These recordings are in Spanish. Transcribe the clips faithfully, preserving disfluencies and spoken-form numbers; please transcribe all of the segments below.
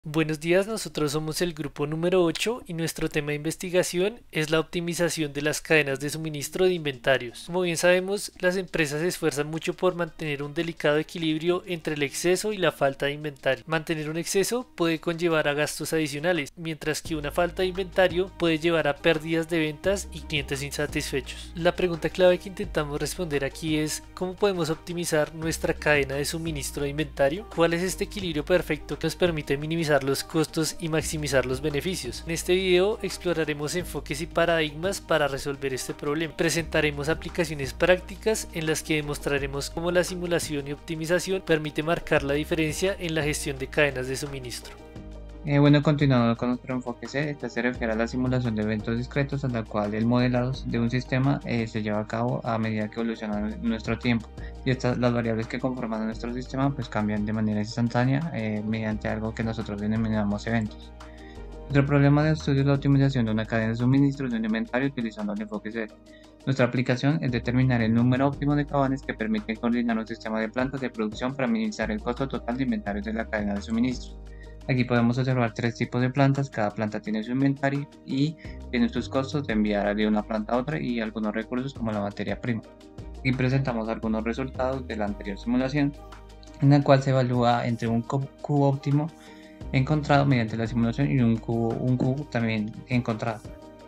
Buenos días, nosotros somos el grupo número ocho y nuestro tema de investigación es la optimización de las cadenas de suministro de inventarios. Como bien sabemos, las empresas se esfuerzan mucho por mantener un delicado equilibrio entre el exceso y la falta de inventario. Mantener un exceso puede conllevar a gastos adicionales, mientras que una falta de inventario puede llevar a pérdidas de ventas y clientes insatisfechos. La pregunta clave que intentamos responder aquí es: ¿cómo podemos optimizar nuestra cadena de suministro de inventario? ¿Cuál es este equilibrio perfecto que nos permite minimizar los costos y maximizar los beneficios? En este video exploraremos enfoques y paradigmas para resolver este problema. Presentaremos aplicaciones prácticas en las que demostraremos cómo la simulación y optimización permite marcar la diferencia en la gestión de cadenas de suministro. Eh, bueno, continuando con nuestro enfoque C, este se refiere a la simulación de eventos discretos en la cual el modelado de un sistema eh, se lleva a cabo a medida que evoluciona nuestro tiempo, y estas, las variables que conforman nuestro sistema pues cambian de manera instantánea eh, mediante algo que nosotros denominamos eventos. Nuestro problema de estudio es la optimización de una cadena de suministro de un inventario utilizando el enfoque C. Nuestra aplicación es determinar el número óptimo de cajones que permiten coordinar un sistema de plantas de producción para minimizar el costo total de inventarios de la cadena de suministro. Aquí podemos observar tres tipos de plantas. Cada planta tiene su inventario y tiene sus costos de enviar de una planta a otra y algunos recursos como la materia prima. Aquí presentamos algunos resultados de la anterior simulación, en la cual se evalúa entre un cubo óptimo encontrado mediante la simulación y un cubo, un cubo también encontrado,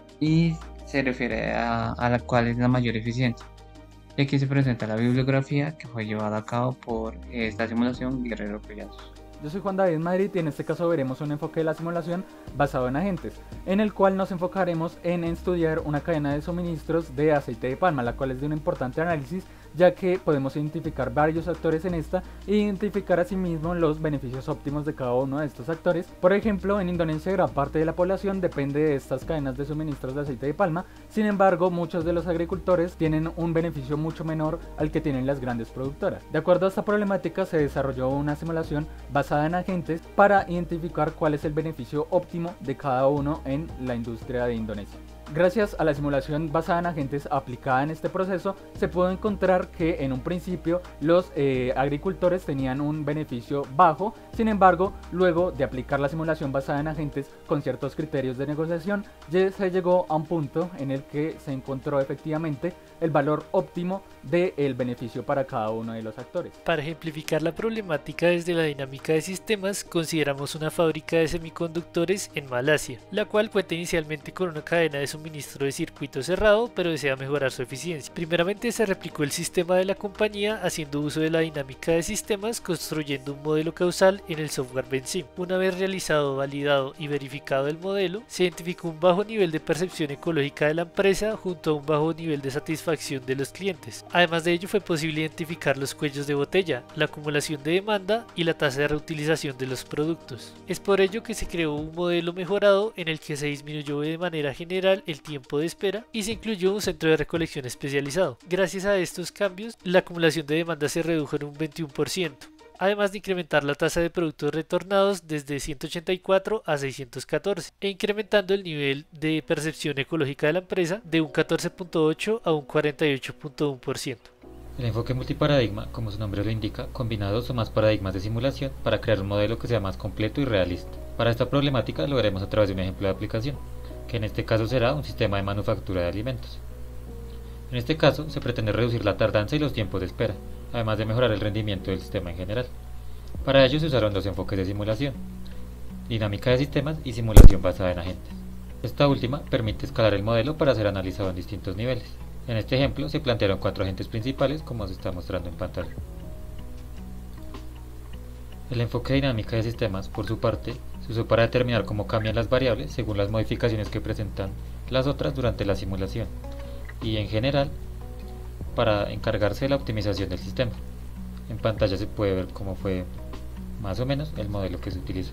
y se refiere a, a la cual es la mayor eficiencia. Y aquí se presenta la bibliografía que fue llevada a cabo por esta simulación Guerrero Collazos. Yo soy Juan David Madrid y en este caso veremos un enfoque de la simulación basado en agentes, en el cual nos enfocaremos en estudiar una cadena de suministros de aceite de palma, la cual es de un importante análisis, ya que podemos identificar varios actores en esta e identificar asimismo los beneficios óptimos de cada uno de estos actores. Por ejemplo, en Indonesia gran parte de la población depende de estas cadenas de suministros de aceite de palma. Sin embargo, muchos de los agricultores tienen un beneficio mucho menor al que tienen las grandes productoras. De acuerdo a esta problemática, se desarrolló una simulación basada en agentes para identificar cuál es el beneficio óptimo de cada uno en la industria de Indonesia. Gracias a la simulación basada en agentes aplicada en este proceso, se pudo encontrar que en un principio los eh, agricultores tenían un beneficio bajo. Sin embargo, luego de aplicar la simulación basada en agentes con ciertos criterios de negociación, ya se llegó a un punto en el que se encontró efectivamente el valor óptimo del beneficio para cada uno de los actores. Para ejemplificar la problemática desde la dinámica de sistemas, consideramos una fábrica de semiconductores en Malasia, la cual cuenta inicialmente con una cadena de suministro de circuito cerrado, pero desea mejorar su eficiencia. Primeramente se replicó el sistema de la compañía haciendo uso de la dinámica de sistemas, construyendo un modelo causal en el software Vensim. Una vez realizado, validado y verificado el modelo, se identificó un bajo nivel de percepción ecológica de la empresa junto a un bajo nivel de satisfacción de los clientes. Además de ello, fue posible identificar los cuellos de botella, la acumulación de demanda y la tasa de reutilización de los productos. Es por ello que se creó un modelo mejorado en el que se disminuyó de manera general el tiempo de espera y se incluyó un centro de recolección especializado. Gracias a estos cambios, la acumulación de demanda se redujo en un veintiuno por ciento. Además de incrementar la tasa de productos retornados desde ciento ochenta y cuatro a seiscientos catorce e incrementando el nivel de percepción ecológica de la empresa de un catorce punto ocho a un cuarenta y ocho punto uno por ciento. El enfoque multiparadigma, como su nombre lo indica, combina dos o más paradigmas de simulación para crear un modelo que sea más completo y realista. Para esta problemática lo veremos a través de un ejemplo de aplicación, que en este caso será un sistema de manufactura de alimentos. En este caso se pretende reducir la tardanza y los tiempos de espera, además de mejorar el rendimiento del sistema en general. Para ello se usaron dos enfoques de simulación: dinámica de sistemas y simulación basada en agentes. Esta última permite escalar el modelo para ser analizado en distintos niveles. En este ejemplo se plantearon cuatro agentes principales, como se está mostrando en pantalla. El enfoque de dinámica de sistemas, por su parte, se usó para determinar cómo cambian las variables según las modificaciones que presentan las otras durante la simulación, y en general para encargarse de la optimización del sistema. En pantalla se puede ver cómo fue más o menos el modelo que se utilizó.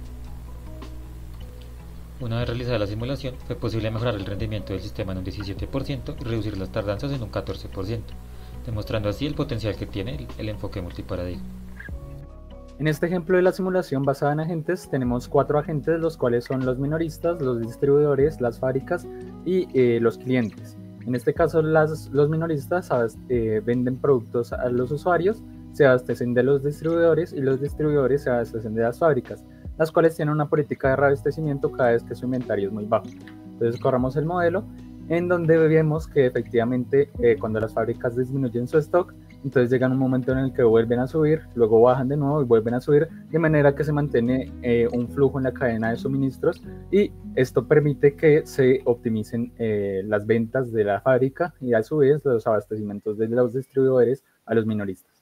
Una vez realizada la simulación, fue posible mejorar el rendimiento del sistema en un diecisiete por ciento y reducir las tardanzas en un catorce por ciento, demostrando así el potencial que tiene el, el enfoque multiparadigma. En este ejemplo de la simulación basada en agentes, tenemos cuatro agentes, los cuales son los minoristas, los distribuidores, las fábricas y eh, los clientes. En este caso, las, los minoristas eh, venden productos a los usuarios, se abastecen de los distribuidores y los distribuidores se abastecen de las fábricas. las cuales tienen una política de reabastecimiento cada vez que su inventario es muy bajo. Entonces corramos el modelo en donde vemos que efectivamente eh, cuando las fábricas disminuyen su stock, entonces llegan un momento en el que vuelven a subir, luego bajan de nuevo y vuelven a subir, de manera que se mantiene eh, un flujo en la cadena de suministros, y esto permite que se optimicen eh, las ventas de la fábrica y a su vez los abastecimientos de los distribuidores a los minoristas.